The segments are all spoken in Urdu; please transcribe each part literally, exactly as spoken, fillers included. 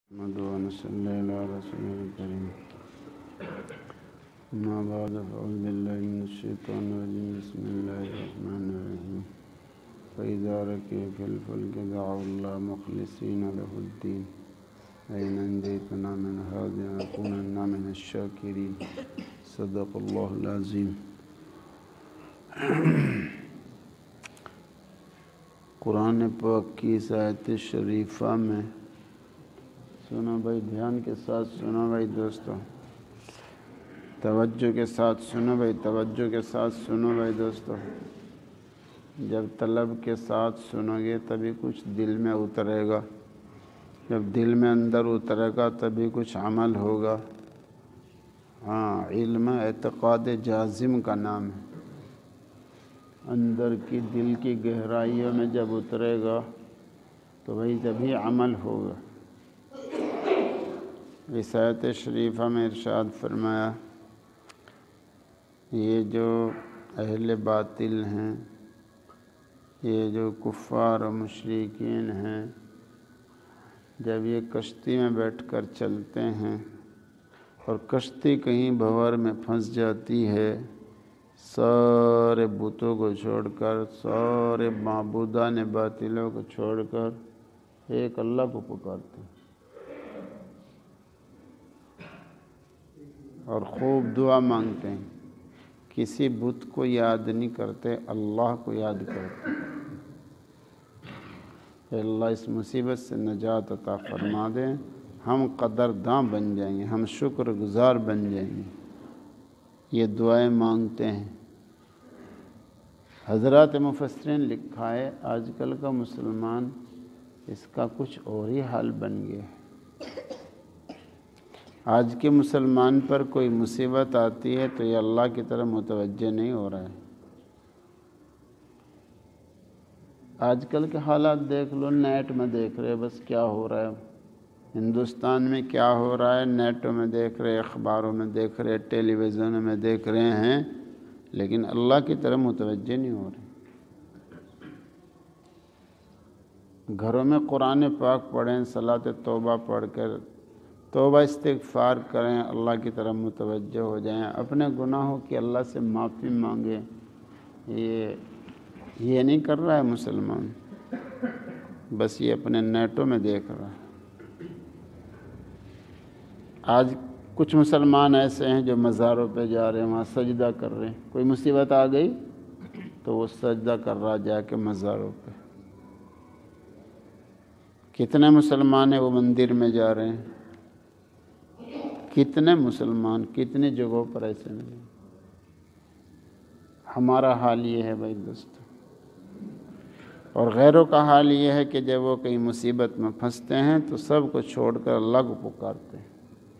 نحمد ونصلي على رسوله الكريم أما بعد فأعوذ بالله من الشيطان الرجيم بسم الله الرحمن الرحيم فإذا ركبوا في الفلك دعوا الله مخلصين له الدين لئن أنجيتنا من هذه لنكونن من الشاكرين صدق الله العظيم. قرآن پاک کی اس آیت شریفہ میں سنو بھائی، دھیان کے ساتھ سنو بھائی دوستو، توجہ کے ساتھ سنو بھائی، توجہ کے ساتھ سنو بھائی دوستو. جب طلب کے ساتھ سنو گے تبھی کچھ دل میں اترے گا، جب دل میں اندر اترے گا تبھی کچھ عمل ہوگا. ہاں، علم اعتقاد جازم کا نام ہے. اندر کی دل کی گہرائیوں میں جب اترے گا تو بھائی تبھی عمل ہوگا. اس آیت شریفہ میں ارشاد فرمایا، یہ جو اہل باطل ہیں، یہ جو کفار و مشرکین ہیں، جب یہ کشتی میں بیٹھ کر چلتے ہیں اور کشتی کہیں بھنور میں پھنس جاتی ہے، سارے بتوں کو چھوڑ کر، سارے معبودان باطلوں کو چھوڑ کر ایک اللہ کو پکارتے ہیں اور خوب دعا مانگتے ہیں. کسی بت کو یاد نہیں کرتے، اللہ کو یاد کرتے. اے اللہ اس مصیبت سے نجات عطا فرما دیں، ہم قدرداں بن جائیں گے، ہم شکر گزار بن جائیں گے. یہ دعائیں مانگتے ہیں. حضرات مفسرین لکھا ہے آج کل کا مسلمان اس کا کچھ اور ہی حال بن گیا ہے. آج کے مسلمان پر کوئی مصیبت آتی ہے تو یہ اللہ کی طرف متوجہ نہیں ہو رہا ہے. آج کل کے حالات دیکھ لو، نیٹ میں دیکھ رہے بس کیا ہو رہا ہے ہندوستان میں، کیا ہو رہا ہے نیٹوں میں دیکھ رہے، اخباروں میں دیکھ رہے، ٹیلی ویژنوں میں دیکھ رہے ہیں، لیکن اللہ کی طرف متوجہ نہیں ہو رہے. گھروں میں قرآن پاک پڑھیں، صلاۃ توبہ پڑھ کر توبہ استغفار کریں، اللہ کی طرف متوجہ ہو جائیں، اپنے گناہوں کی اللہ سے معافی مانگیں. یہ یہ نہیں کر رہا ہے مسلمان، بس یہ اپنے نیٹوں میں دیکھ رہا ہے. آج کچھ مسلمان ایسے ہیں جو مزاروں پہ جا رہے ہیں، وہاں سجدہ کر رہے ہیں. کوئی مصیبت آ گئی تو وہ سجدہ کر رہا جا کے مزاروں پہ. کتنے مسلمان ہیں وہ مندر میں جا رہے ہیں، کتنے مسلمان کتنی جگہوں پر ایسے نہیں. ہمارا حال یہ ہے بھائی دوستو، اور غیروں کا حال یہ ہے کہ جب وہ کہیں مصیبت میں پھنستے ہیں تو سب کو چھوڑ کر اللہ کو پکارتے ہیں.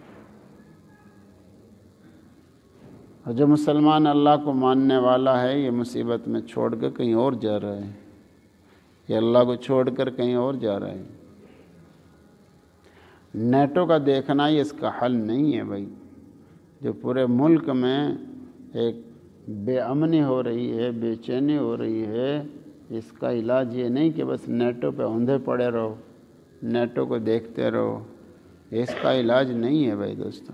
اور جو مسلمان اللہ کو ماننے والا ہے یہ مصیبت میں چھوڑ کر کہیں اور جا رہا ہے، یہ اللہ کو چھوڑ کر کہیں اور جا رہا ہے. نیٹوں کا دیکھنا یہ اس کا حل نہیں ہے بھائی. جو پورے ملک میں ایک بے امنی ہو رہی ہے، بے چینی ہو رہی ہے، اس کا علاج یہ نہیں کہ بس نیٹوں پہ اندھے پڑے رہو، نیٹوں کو دیکھتے رہو. اس کا علاج نہیں ہے بھائی دوستو.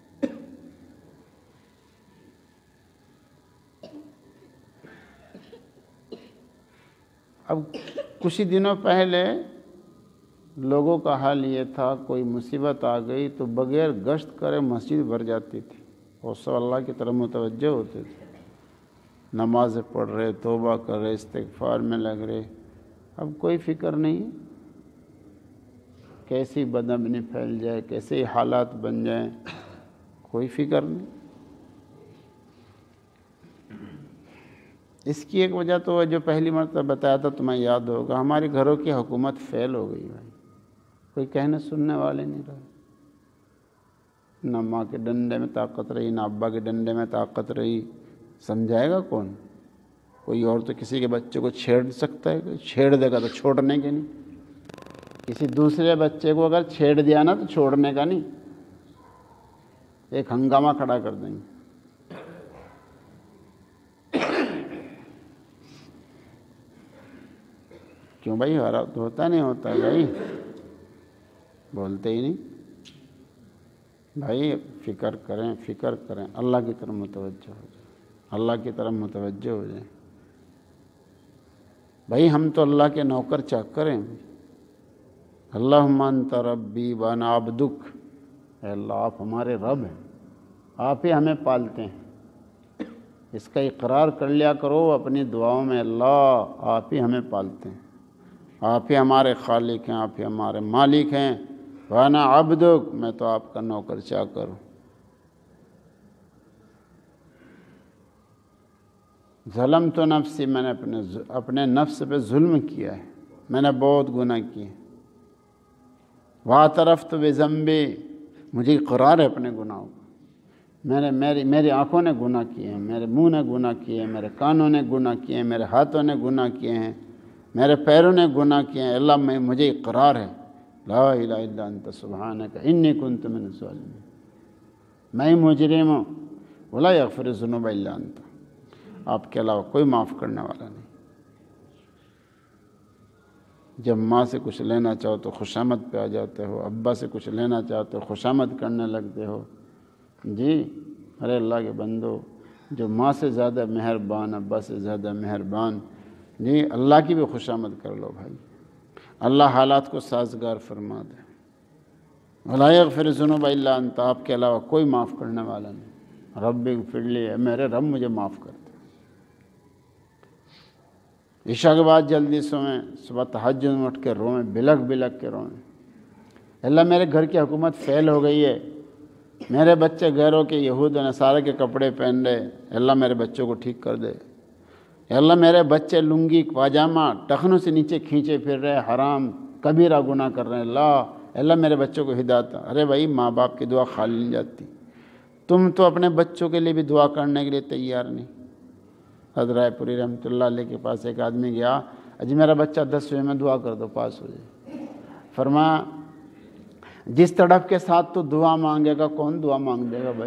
اب کچھ ہی دنوں پہلے لوگوں کا حال یہ تھا، کوئی مصیبت آ گئی تو بغیر گشت کرے مسجد بھر جاتی تھی اور سب اللہ کی طرف متوجہ ہوتے تھے، نمازیں پڑھ رہے، توبہ کر رہے، استغفار میں لگ رہے. اب کوئی فکر نہیں، کیسی بدامنی پھیل جائے، کیسے حالات بن جائیں، کوئی فکر نہیں. اس کی ایک وجہ تو جو پہلی مرتبہ بتایا تھا تمہیں یاد ہوگا، ہمارے گھروں کی حکومت فیل ہو گئی بھائی. کوئی کہنے سننے والے نہیں رہے. نہ ماں کے ڈنڈے میں طاقت رہی، نہ ابا کے ڈنڈے میں طاقت رہی. سمجھائے گا کون؟ کوئی اور تو کسی کے بچے کو چھیڑ سکتا ہے، کوئی چھیڑ دے گا تو چھوڑنے کے نہیں. کسی دوسرے بچے کو اگر چھیڑ دیا نا تو چھوڑنے کا نہیں، ایک ہنگامہ کھڑا کر دیں گے. کیوں بھائی؟ حالات ہوتا نہیں ہوتا بھائی. بولتے ہی نہیں بھائی. فکر کریں فکر کریں اللہ کی طرف متوجہ ہو جائیں, اللہ کی طرف متوجہ ہو جائیں. بھائی ہم تو اللہ کے نوکر چاکر ہیں. اللہم انت ربی وانا عبدک, اے اللہ آپ ہمارے رب ہیں, آپ ہی ہمیں پالتے ہیں. اس کا اقرار کر لیا کرو اپنی دعاؤں میں, اللہ آپ ہی ہمیں پالتے ہیں, آپ ہی ہمارے خالق ہیں, آپ ہی ہمارے مالک ہیں. وانا عبدک, میں تو آپ کا نوکر چاکر ہوں. ظلم تو نفسی, میں نے اپنے اپنے نفس پہ ظلم کیا ہے, میں نے بہت گناہ کیے. واعترفت بذنبی, مجھے اقرار ہے اپنے گناہوں کا. میں نے میری میری آنکھوں نے گناہ کیے ہیں, میرے منہ نے گناہ کیے ہیں, میرے کانوں نے گناہ کیے ہیں, میرے ہاتھوں نے گناہ کیے ہیں, میرے پیروں نے گناہ کیے ہیں. اللہ میں مجھے اقرار ہے, لا الہ الا انت سبحانک انی کنت من الظالمین, میں مجرم ہوں. ولا یغفر الذنوب الا انت, آپ کے علاوہ کوئی معاف کرنے والا نہیں. جب ماں سے کچھ لینا چاہو تو خوشامد پہ آ جاتے ہو, ابا سے کچھ لینا چاہتے ہو خوشامد کرنے لگتے ہو. جی ارے اللہ کے بندو, جو ماں سے زیادہ مہربان, ابا سے زیادہ مہربان, جی اللہ کی بھی خوشامد کر لو بھائی. اللہ حالات کو سازگار فرما دے. ولا یغفر الذنوب الا انت, آپ کے علاوہ کوئی معاف کرنے والا نہیں. رب اغفر لی, میرے رب مجھے معاف کر دے. عشاء کے بعد جلدی سوئیں, صبح تہجد میں اٹھ کے روئیں, بلک بلک کے روئیں. اللہ میرے گھر کی حکومت فیل ہو گئی ہے, میرے بچے غیروں کے یہود و نصارہ کے کپڑے پہن رہے, اللہ میرے بچوں کو ٹھیک کر دے. اللہ میرے بچے لنگی پاجامہ ٹخنوں سے نیچے کھینچے پھر رہے, حرام کبیرہ گناہ کر رہے ہیں. اللہ اللہ میرے بچوں کو ہدایت. ارے بھائی ماں باپ کی دعا خالی نہیں جاتی. تم تو اپنے بچوں کے لیے بھی دعا کرنے کے لیے تیار نہیں. حضرت رائے پوری رحمۃ اللہ علیہ کے پاس ایک آدمی گیا, اجی میرا بچہ دسویں میں دعا کر دو پاس ہو جائے. فرمایا جس تڑپ کے ساتھ تو دعا مانگے گا کون دعا مانگ دے گا بھائی.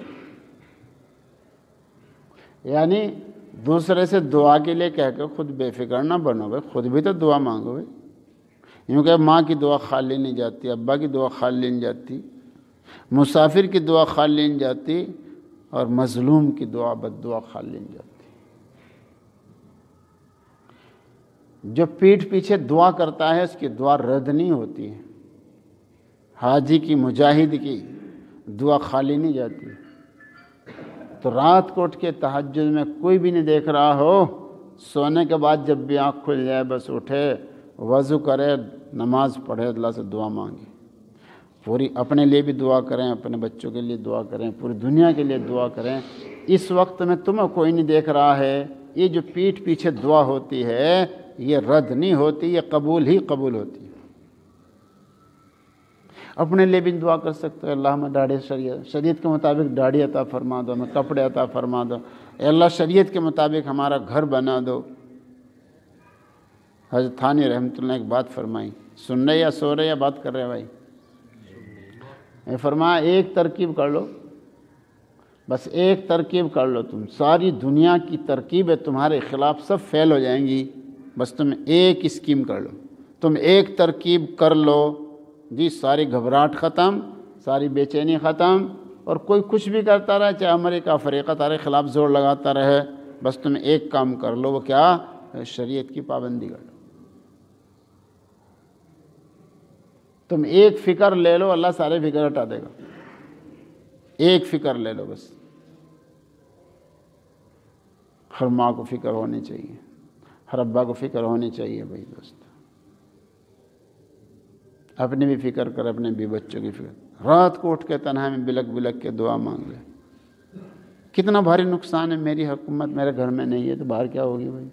یعنی دوسرے سے دعا کے لیے کہہ کے خود بے فکر نہ بنو بھائی, خود بھی تو دعا مانگو بھائی. یوں کہ ماں کی دعا خالی نہیں جاتی, ابا کی دعا خالی نہیں جاتی, مسافر کی دعا خالی نہیں جاتی, اور مظلوم کی دعا بد دعا خالی نہیں جاتی. جو پیٹھ پیچھے دعا کرتا ہے اس کی دعا رد نہیں ہوتی ہے. حاجی کی, مجاہد کی دعا خالی نہیں جاتی. تو رات کو اٹھ کے تہجد میں کوئی بھی نہیں دیکھ رہا ہو, سونے کے بعد جب بھی آنکھ کھل جائے بس اٹھے, وضو کرے, نماز پڑھے, اللہ سے دعا مانگے. پوری اپنے لیے بھی دعا کریں, اپنے بچوں کے لیے دعا کریں, پوری دنیا کے لیے دعا کریں. اس وقت میں تمہیں کوئی نہیں دیکھ رہا ہے, یہ جو پیٹھ پیچھے دعا ہوتی ہے یہ رد نہیں ہوتی, یہ قبول ہی قبول ہوتی ہے. اپنے لیے بھی دعا کر سکتے ہو, اللہ ہمیں داڑھی شریعت شریعت کے مطابق داڑھی عطا فرما دو, ہمیں کپڑے عطا فرما دو. اے اللہ شریعت کے مطابق ہمارا گھر بنا دو. حضرت تھانی رحمۃ اللہ نے ایک بات فرمائی, سن رہے یا سو رہے یا بات کر رہے بھائی؟ اے فرمایا ایک ترکیب کر لو, بس ایک ترکیب کر لو, تم ساری دنیا کی ترکیبیں تمہارے خلاف سب فیل ہو جائیں گی. بس تم ایک اسکیم کر لو, تم ایک ترکیب کر لو, جی ساری گھبراہٹ ختم, ساری بے چینی ختم, اور کوئی کچھ بھی کرتا رہے, چاہے امریکہ افریقہ تارے خلاف زور لگاتا رہے, بس تم ایک کام کر لو. وہ کیا؟ شریعت کی پابندی کر لو. تم ایک فکر لے لو, اللہ سارے فکر ہٹا دے گا. ایک فکر لے لو بس. ہر ماں کو فکر ہونی چاہیے, ہر ابا کو فکر ہونی چاہیے بھائی دوست. اپنی بھی فکر کر, اپنے بھی بچوں کی فکر. رات کو اٹھ کے تنہا میں بلک بلک کے دعا مانگ لے. کتنا بھاری نقصان ہے. میری حکومت میرے گھر میں نہیں ہے تو باہر کیا ہوگی بھائی؟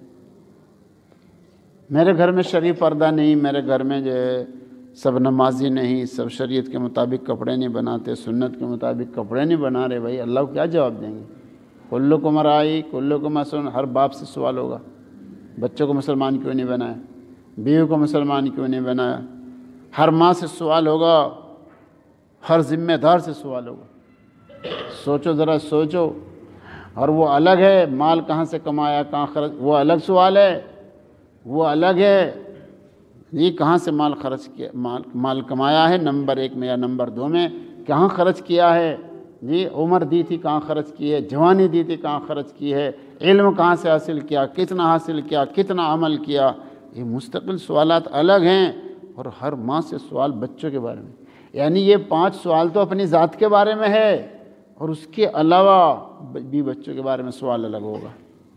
میرے گھر میں شریف پردہ نہیں, میرے گھر میں جو ہے سب نمازی نہیں, سب شریعت کے مطابق کپڑے نہیں بناتے, سنت کے مطابق کپڑے نہیں بنا رہے, بھائی اللہ کو کیا جواب دیں گے؟ کلکم راعی کلکم مسئول. ہر باپ سے سوال ہوگا, بچوں کو مسلمان کیوں نہیں بنایا, بیوی کو مسلمان کیوں نہیں بنایا. ہر ماں سے سوال ہوگا, ہر ذمہ دار سے سوال ہوگا. سوچو ذرا سوچو. اور وہ الگ ہے مال کہاں سے کمایا کہاں خرچ, وہ الگ سوال ہے, وہ الگ ہے. جی کہاں سے مال خرچ کیا، مال مال کمایا ہے نمبر ایک میں یا نمبر دو میں، کہاں خرچ کیا ہے، جی عمر دی تھی کہاں خرچ کی ہے، جوانی دی تھی کہاں خرچ کی ہے، علم کہاں سے حاصل کیا، کتنا حاصل کیا، کتنا عمل کیا. یہ مستقل سوالات الگ ہیں. اور ہر ماں سے سوال بچوں کے بارے میں، یعنی یہ پانچ سوال تو اپنی ذات کے بارے میں ہے، اور اس کے علاوہ بھی بچوں کے بارے میں سوال الگ ہوگا.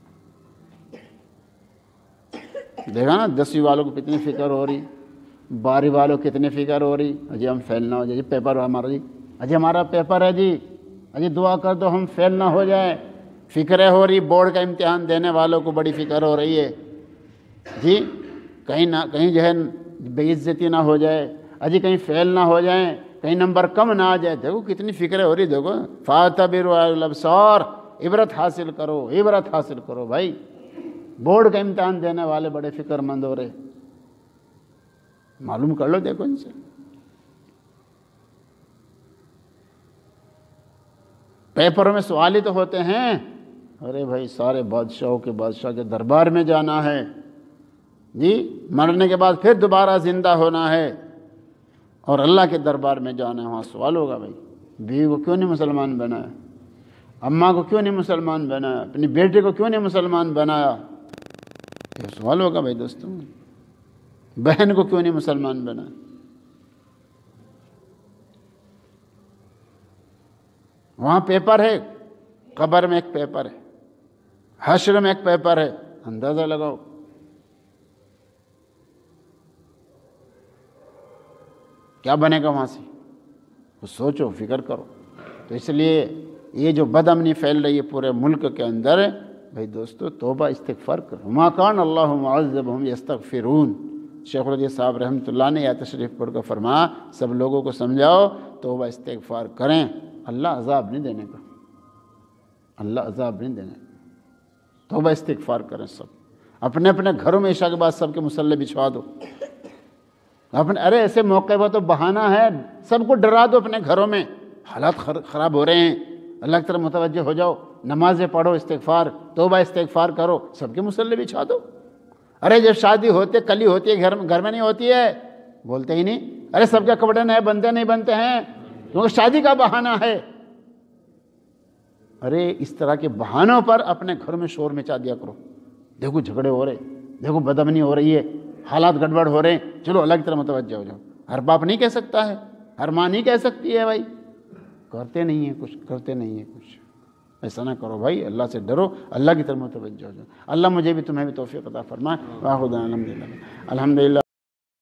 دیکھا نا دسویں والوں کو کتنی فکر ہو رہی، بارہویں والوں کو کتنی فکر ہو رہی، اجی ہم فیل نہ ہو جائے، جی پیپر ہمارا، جی اجی ہمارا پیپر ہے، جی اجی دعا کر دو ہم فیل نہ ہو جائیں. فکریں ہو رہی، بورڈ کا امتحان دینے والوں کو بڑی فکر ہو رہی ہے جی، کہیں نہ کہیں جو ہے بے عزتی نہ ہو جائے، اجی کہیں فیل نہ ہو جائیں، کہیں نمبر کم نہ آ جائے. دیکھو کتنی فکریں ہو رہی، دیکھو فَاعْتَبِرُوا أُولِي الْأَبْصَارِ، عبرت حاصل کرو، عبرت حاصل کرو بھائی. بورڈ کا امتحان دینے والے بڑے فکر مند ہو رہے، معلوم کر لو دیکھو ان سے. پیپروں میں سوال ہی تو ہوتے ہیں، ارے بھائی سارے بادشاہوں کے بادشاہ کے دربار میں جانا ہے جی، مرنے کے بعد پھر دوبارہ زندہ ہونا ہے، اور اللہ کے دربار میں جانا ہے. وہاں سوال ہوگا بھائی بیوی کو کیوں نہیں مسلمان بنایا، اماں کو کیوں نہیں مسلمان بنایا، اپنی بیٹے کو کیوں نہیں مسلمان بنایا، یہ سوال ہوگا بھائی دوستوں. بہن کو کیوں نہیں مسلمان بنایا. وہاں پیپر ہے، قبر میں ایک پیپر ہے، حشر میں ایک پیپر ہے. اندازہ لگاؤ. کیا بنے گا وہاں سے، کچھ سوچو، فکر کرو. تو اس لیے یہ جو بد امنی پھیل رہی ہے پورے ملک کے اندر، بھائی دوستو توبہ استغفار کرو. ما کان اللہ معذبہم یستغفرون. شیخ الحدیث صاحب رحمۃ اللہ نے یا تشریف پڑھ کر فرمایا سب لوگوں کو سمجھاؤ توبہ استغفار کریں، اللہ عذاب نہیں دینے کا، اللہ عذاب نہیں دینے کا. توبہ استغفار کریں سب. اپنے اپنے گھروں میں عشاء کے بعد سب کے مصلے بچھوا دو. اپنے ارے ایسے موقع پر تو بہانہ ہے، سب کو ڈرا دو اپنے گھروں میں، حالات خراب ہو رہے ہیں، اللہ کی طرف متوجہ ہو جاؤ، نمازیں پڑھو، استغفار توبہ استغفار کرو، سب کے مصلے بچھا دو. ارے جب شادی ہوتے کلی ہوتی ہے، گھر میں گھر میں نہیں ہوتی ہے، بولتے ہی نہیں. ارے سب کے کپڑے نئے بنتے نہیں بنتے ہیں، کیونکہ شادی کا بہانہ ہے. ارے اس طرح کے بہانوں پر اپنے گھر میں شور مچا دیا کرو. دیکھو جھگڑے ہو رہے، دیکھو بدامنی ہو رہی ہے، حالات گڑبڑ ہو رہے ہیں، چلو اللہ کی طرف متوجہ ہو جاؤ. ہر باپ نہیں کہہ سکتا ہے، ہر ماں نہیں کہہ سکتی ہے بھائی. کرتے نہیں ہیں کچھ، کرتے نہیں ہیں کچھ. ایسا نہ کرو بھائی، اللہ سے ڈرو، اللہ کی طرف متوجہ ہو جاؤ. اللہ مجھے بھی تمہیں بھی توفیق عطا فرمائے. واخر دعوانا الحمدللہ الحمدللہ.